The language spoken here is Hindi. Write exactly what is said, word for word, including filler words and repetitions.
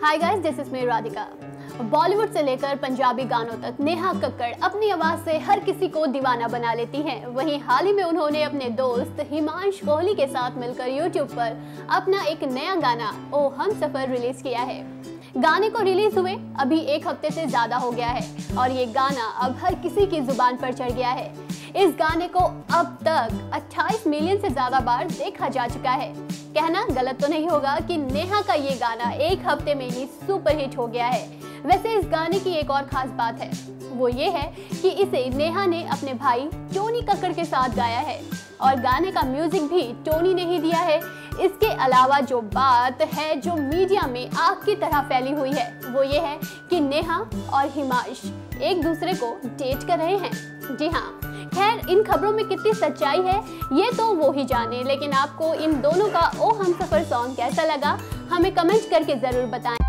Hi guys, this is me Radhika. Bollywood से लेकर पंजाबी गानों तक नेहा कक्कड़ अपनी आवाज से हर किसी को दीवाना बना लेती हैं। वहीं हाल ही में उन्होंने अपने दोस्त हिमांश कोहली के साथ मिलकर यूट्यूब पर अपना एक नया गाना ओ हमसफर रिलीज किया है। गाने को रिलीज हुए अभी एक हफ्ते से ज्यादा हो गया है और ये गाना अब हर किसी की जुबान पर चढ़ गया है। इस गाने को अब तक अट्ठाईस मिलियन से ज्यादा बार देखा जा चुका है। कहना गलत तो नहीं होगा कि नेहा का ये गाना एक हफ्ते में ही सुपर हिट हो गया है। वैसे इस गाने की एक और खास बात है, वो ये है कि इसे नेहा ने अपने भाई टोनी कक्कड़ के साथ गाया है और गाने का म्यूजिक भी टोनी ने ही दिया है। इसके अलावा जो बात है जो मीडिया में आग की तरह फैली हुई है वो ये है कि नेहा और हिमांश एक दूसरे को डेट कर रहे हैं। जी हाँ, खैर इन खबरों में कितनी सच्चाई है ये तो वो ही जाने, लेकिन आपको इन दोनों का ओ हमसफर सॉन्ग कैसा लगा हमें कमेंट करके जरूर बताएं।